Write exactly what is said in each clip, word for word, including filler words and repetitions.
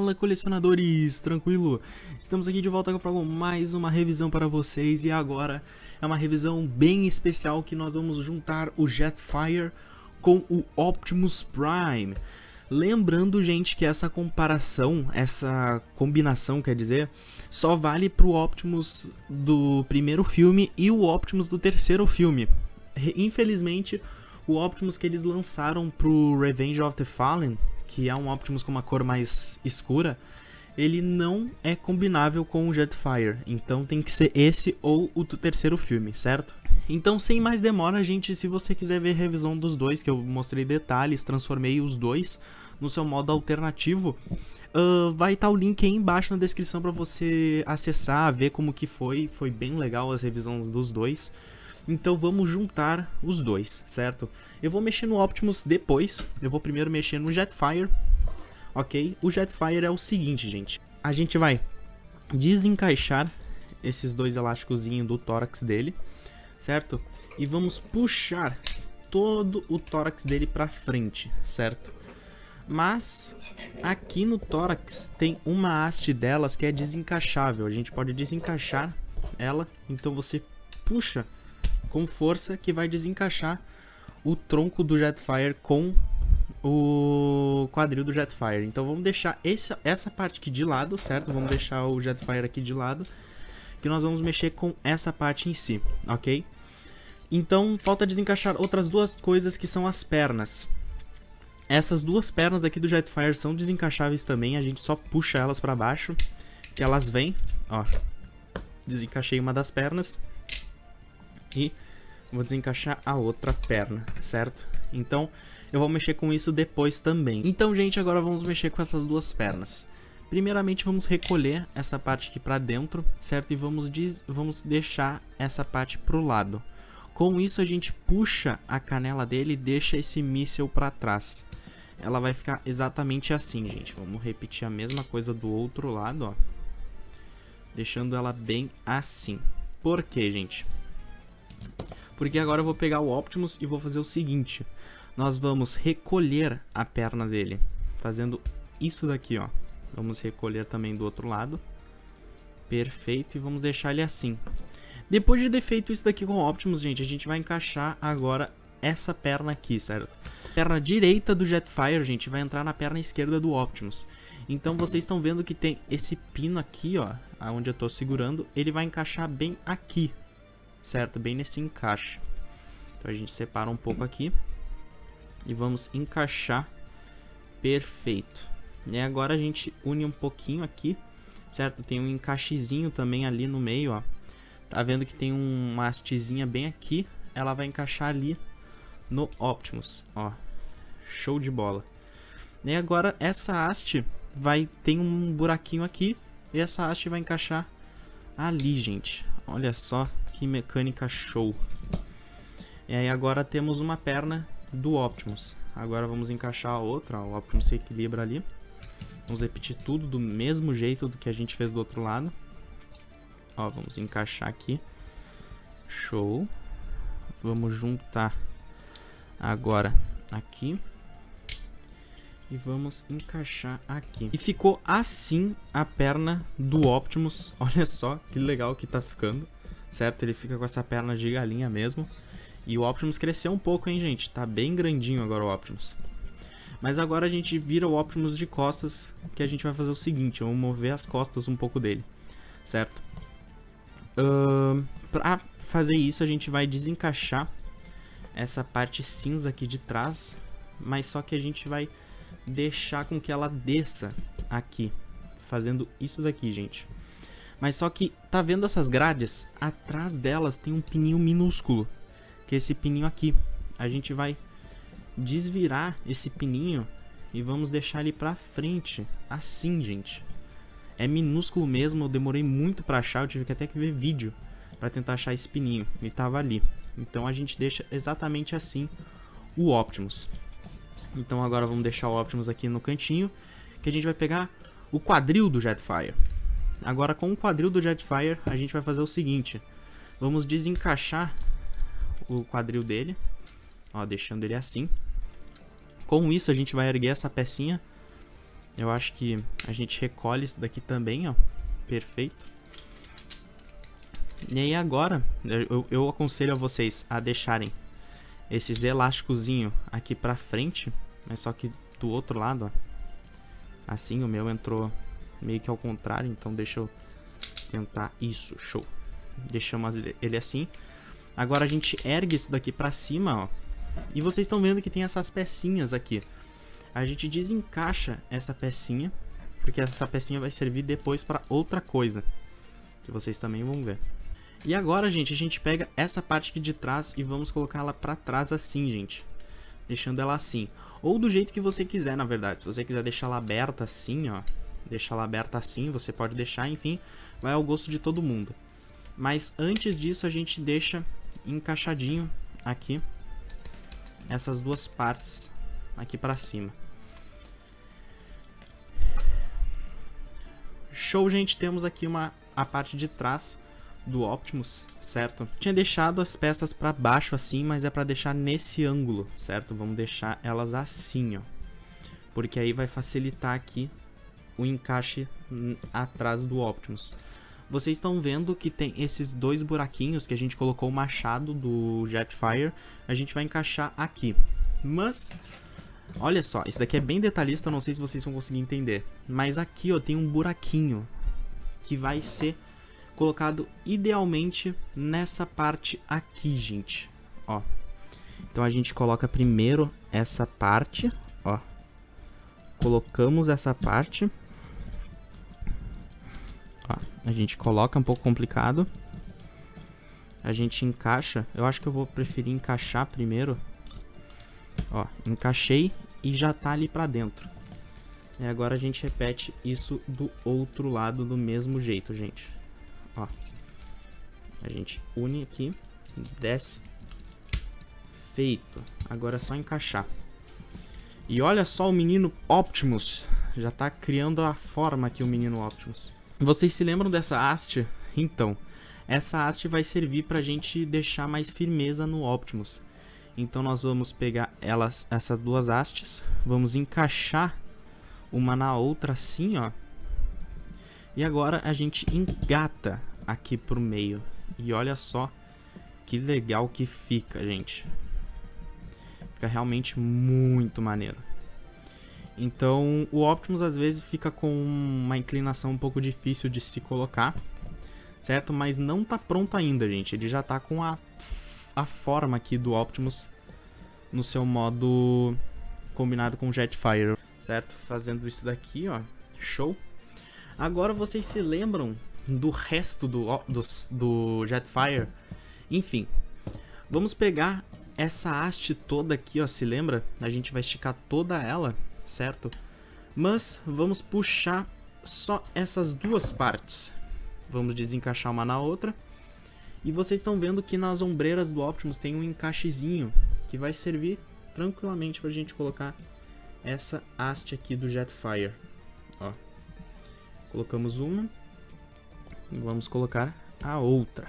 Fala, colecionadores, tranquilo? Estamos aqui de volta para mais uma revisão para vocês e agora é uma revisão bem especial que nós vamos juntar o Jetfire com o Optimus Prime. Lembrando, gente, que essa comparação, essa combinação, quer dizer, só vale para o Optimus do primeiro filme e o Optimus do terceiro filme. Infelizmente, o Optimus que eles lançaram pro Revenge of the Fallen, que é um Optimus com uma cor mais escura, ele não é combinável com o Jetfire. Então tem que ser esse ou o do terceiro filme, certo? Então, sem mais demora, gente, se você quiser ver a revisão dos dois, que eu mostrei detalhes, transformei os dois no seu modo alternativo, uh, vai estar o link aí embaixo na descrição para você acessar, ver como que foi. Foi bem legal as revisões dos dois. Então vamos juntar os dois, certo? Eu vou mexer no Optimus depois. Eu vou primeiro mexer no Jetfire. Ok? O Jetfire é o seguinte, gente. A gente vai desencaixar esses dois elásticozinhos do tórax dele, certo? E vamos puxar todo o tórax dele pra frente, certo? Mas aqui no tórax tem uma haste delas que é desencaixável. A gente pode desencaixar ela. Então você puxa com força que vai desencaixar o tronco do Jetfire com o quadril do Jetfire. Então vamos deixar esse, essa parte aqui de lado, certo? Vamos deixar o Jetfire aqui de lado, que nós vamos mexer com essa parte em si, ok? Então falta desencaixar outras duas coisas, que são as pernas. Essas duas pernas aqui do Jetfire são desencaixáveis também, a gente só puxa elas para baixo e elas vêm, ó. Desencaixei uma das pernas e vou desencaixar a outra perna, certo? Então eu vou mexer com isso depois também. Então, gente, agora vamos mexer com essas duas pernas. Primeiramente vamos recolher essa parte aqui pra dentro, certo? E vamos, des... vamos deixar essa parte pro lado. Com isso a gente puxa a canela dele e deixa esse míssil pra trás. Ela vai ficar exatamente assim, gente. Vamos repetir a mesma coisa do outro lado, ó. Deixando ela bem assim. Por quê, gente? Porque agora eu vou pegar o Optimus e vou fazer o seguinte. Nós vamos recolher a perna dele, fazendo isso daqui, ó. Vamos recolher também do outro lado. Perfeito, e vamos deixar ele assim. Depois de ter feito isso daqui com o Optimus, gente, a gente vai encaixar agora essa perna aqui, certo? A perna direita do Jetfire, gente, vai entrar na perna esquerda do Optimus. Então vocês estão vendo que tem esse pino aqui, ó, onde eu tô segurando, ele vai encaixar bem aqui, certo? Bem nesse encaixe. Então a gente separa um pouco aqui e vamos encaixar. Perfeito. E agora a gente une um pouquinho aqui, certo? Tem um encaixezinho também ali no meio, ó. Tá vendo que tem uma hastezinha bem aqui? Ela vai encaixar ali no Optimus, ó. Show de bola. E agora essa haste vai ter um buraquinho aqui e essa haste vai encaixar ali, gente. Olha só que mecânica show. E aí agora temos uma perna do Optimus. Agora vamos encaixar a outra, ó, o Optimus se equilibra ali. Vamos repetir tudo do mesmo jeito do que a gente fez do outro lado. Ó, vamos encaixar aqui. Show. Vamos juntar agora aqui. E vamos encaixar aqui. E ficou assim a perna do Optimus. Olha só que legal que tá ficando, certo? Ele fica com essa perna de galinha mesmo. E o Optimus cresceu um pouco, hein, gente? Tá bem grandinho agora o Optimus. Mas agora a gente vira o Optimus de costas, que a gente vai fazer o seguinte. Vamos mover as costas um pouco dele, certo? Uh, pra fazer isso a gente vai desencaixar essa parte cinza aqui de trás. Mas só que a gente vai deixar com que ela desça aqui, fazendo isso daqui, gente. Mas só que, tá vendo essas grades? Atrás delas tem um pininho minúsculo, que é esse pininho aqui. A gente vai desvirar esse pininho e vamos deixar ele pra frente, assim, gente. É minúsculo mesmo, eu demorei muito pra achar, eu tive que até que ver vídeo pra tentar achar esse pininho, e tava ali. Então a gente deixa exatamente assim o Optimus. Então agora vamos deixar o Optimus aqui no cantinho, que a gente vai pegar o quadril do Jetfire. Agora com o quadril do Jetfire a gente vai fazer o seguinte. Vamos desencaixar o quadril dele, ó, deixando ele assim. Com isso a gente vai erguer essa pecinha Eu acho que a gente recolhe isso daqui também, ó. Perfeito. E aí agora, eu, eu aconselho a vocês a deixarem esses elásticozinho aqui pra frente, mas só que do outro lado, ó. Assim, o meu entrou meio que ao contrário, então deixa eu tentar. Isso, show. Deixamos ele assim. Agora a gente ergue isso daqui pra cima, ó. E vocês estão vendo que tem essas pecinhas aqui. A gente desencaixa essa pecinha, porque essa pecinha vai servir depois pra outra coisa, que vocês também vão ver. E agora, gente, a gente pega essa parte aqui de trás e vamos colocar ela pra trás assim, gente. Deixando ela assim. Ou do jeito que você quiser, na verdade. Se você quiser deixar ela aberta assim, ó. Deixar ela aberta assim, você pode deixar, enfim. Vai ao gosto de todo mundo. Mas antes disso, a gente deixa encaixadinho aqui essas duas partes aqui pra cima. Show, gente. Temos aqui uma, a parte de trás do Optimus, certo? Tinha deixado as peças pra baixo assim, mas é pra deixar nesse ângulo, certo? Vamos deixar elas assim, ó. Porque aí vai facilitar aqui o encaixe atrás do Optimus. Vocês estão vendo que tem esses dois buraquinhos que a gente colocou o machado do Jetfire. A gente vai encaixar aqui. Mas, olha só, isso daqui é bem detalhista, não sei se vocês vão conseguir entender. Mas aqui, ó, tem um buraquinho que vai ser colocado idealmente nessa parte aqui, gente. Ó. Então a gente coloca primeiro essa parte, ó. Colocamos essa parte. Ó, a gente coloca um pouco complicado. A gente encaixa. Eu acho que eu vou preferir encaixar primeiro. Ó, encaixei e já tá ali pra dentro. E agora a gente repete isso do outro lado do mesmo jeito, gente. Ó. A gente une aqui, desce. Feito. Agora é só encaixar. E olha só o menino Optimus. Já tá criando a forma aqui o menino Optimus. Vocês se lembram dessa haste? Então, essa haste vai servir pra gente deixar mais firmeza no Optimus. Então nós vamos pegar elas, essas duas hastes, vamos encaixar uma na outra assim, ó. E agora a gente engata aqui pro meio. E olha só que legal que fica, gente. Fica realmente muito maneiro. Então o Optimus às vezes fica com uma inclinação um pouco difícil de se colocar, certo? Mas não tá pronto ainda, gente. Ele já tá com a, a forma aqui do Optimus no seu modo combinado com o Jetfire, certo? Fazendo isso daqui, ó. Show! Agora vocês se lembram do resto do, do, do Jetfire? Enfim, vamos pegar essa haste toda aqui, ó. Se lembra? A gente vai esticar toda ela, certo? Mas vamos puxar só essas duas partes. Vamos desencaixar uma na outra. E vocês estão vendo que nas ombreiras do Optimus tem um encaixezinho que vai servir tranquilamente pra gente colocar essa haste aqui do Jetfire. Ó. Colocamos uma. Vamos colocar a outra.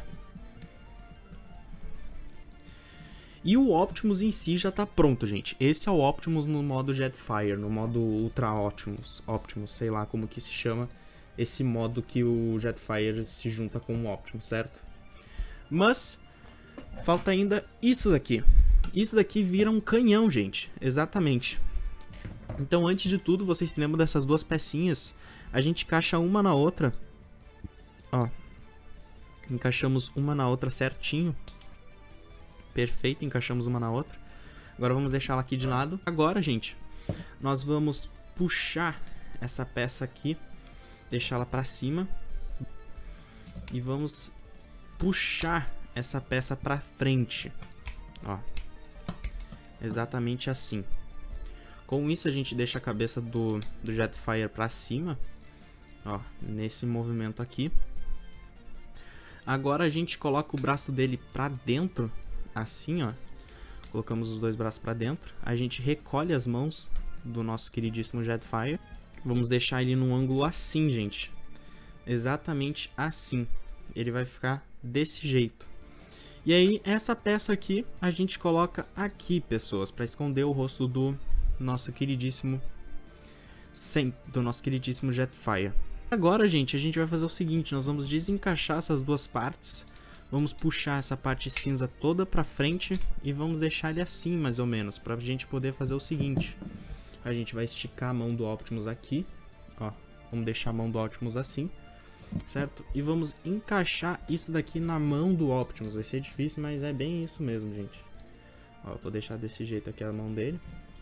E o Optimus em si já tá pronto, gente. Esse é o Optimus no modo Jetfire, no modo Ultra Optimus, Optimus, sei lá como que se chama esse modo que o Jetfire se junta com o Optimus, certo? Mas falta ainda isso daqui. Isso daqui vira um canhão, gente. Exatamente. Então, antes de tudo, vocês se lembram dessas duas pecinhas? A gente encaixa uma na outra. Ó. Encaixamos uma na outra certinho. Perfeito, encaixamos uma na outra. Agora vamos deixar ela aqui de lado. Agora, gente, nós vamos puxar essa peça aqui, deixá-la pra cima. E vamos puxar essa peça pra frente. Ó. Exatamente assim. Com isso a gente deixa a cabeça do, do Jetfire pra cima. Ó, nesse movimento aqui. Agora a gente coloca o braço dele pra dentro. Assim, ó. Colocamos os dois braços pra dentro. A gente recolhe as mãos do nosso queridíssimo Jetfire. Vamos deixar ele num ângulo assim, gente. Exatamente assim. Ele vai ficar desse jeito. E aí, essa peça aqui, a gente coloca aqui, pessoas, pra esconder o rosto do nosso queridíssimo sem, do nosso queridíssimo Jetfire. Agora, gente, a gente vai fazer o seguinte, nós vamos desencaixar essas duas partes, vamos puxar essa parte cinza toda pra frente e vamos deixar ele assim, mais ou menos, pra gente poder fazer o seguinte. A gente vai esticar a mão do Optimus aqui, ó, vamos deixar a mão do Optimus assim, certo? E vamos encaixar isso daqui na mão do Optimus, vai ser difícil, mas é bem isso mesmo, gente. Ó, vou deixar desse jeito aqui a mão dele.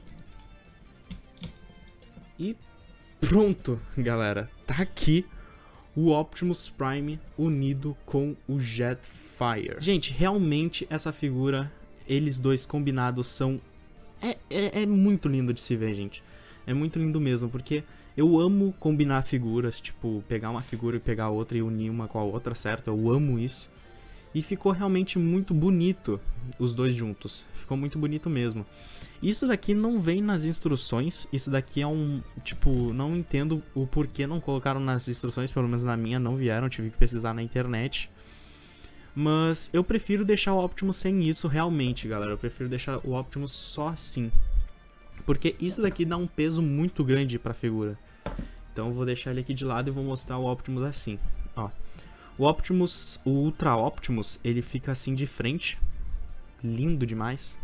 E pronto, galera, tá aqui o Optimus Prime unido com o Jetfire. Gente, realmente essa figura, eles dois combinados são... É, é, é muito lindo de se ver, gente. É muito lindo mesmo, porque eu amo combinar figuras, tipo, pegar uma figura e pegar outra e unir uma com a outra, certo? Eu amo isso. E ficou realmente muito bonito os dois juntos. Ficou muito bonito mesmo. Isso daqui não vem nas instruções. Isso daqui é um... Tipo, não entendo o porquê não colocaram nas instruções. Pelo menos na minha não vieram. Tive que pesquisar na internet. Mas eu prefiro deixar o Optimus sem isso realmente, galera. Eu prefiro deixar o Optimus só assim. Porque isso daqui dá um peso muito grande pra figura. Então eu vou deixar ele aqui de lado e vou mostrar o Optimus assim. Ó. O Optimus, o Ultra Optimus, ele fica assim de frente. Lindo demais.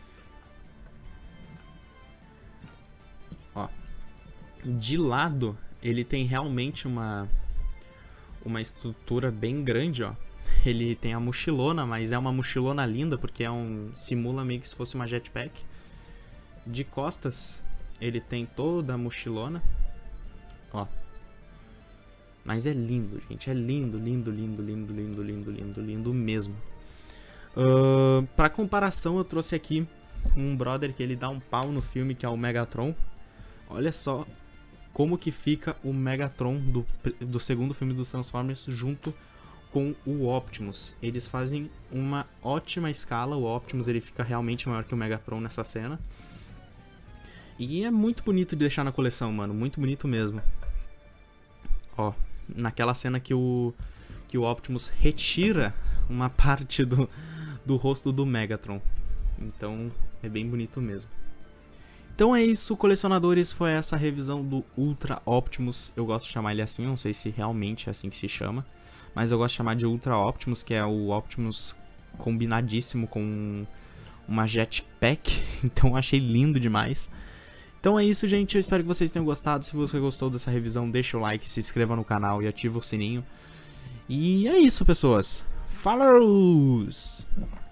Ó. De lado, ele tem realmente uma uma estrutura bem grande, ó. Ele tem a mochilona, mas é uma mochilona linda porque é um simula meio que se fosse uma jetpack. De costas, ele tem toda a mochilona. Ó. Mas é lindo, gente. É lindo, lindo, lindo, lindo, lindo, lindo, lindo, lindo mesmo. Uh, pra comparação, eu trouxe aqui um brother que ele dá um pau no filme, que é o Megatron. Olha só como que fica o Megatron do, do segundo filme dos Transformers junto com o Optimus. Eles fazem uma ótima escala. O Optimus ele fica realmente maior que o Megatron nessa cena. E é muito bonito de deixar na coleção, mano. Muito bonito mesmo. Ó. Naquela cena que o, que o Optimus retira uma parte do, do rosto do Megatron. Então é bem bonito mesmo. Então é isso, colecionadores. Foi essa revisão do Ultra Optimus. Eu gosto de chamar ele assim, não sei se realmente é assim que se chama. Mas eu gosto de chamar de Ultra Optimus, que é o Optimus combinadíssimo com uma jetpack. Então eu achei lindo demais. Então é isso, gente, eu espero que vocês tenham gostado. Se você gostou dessa revisão, deixa o like, se inscreva no canal e ativa o sininho. E é isso, pessoas. Falou!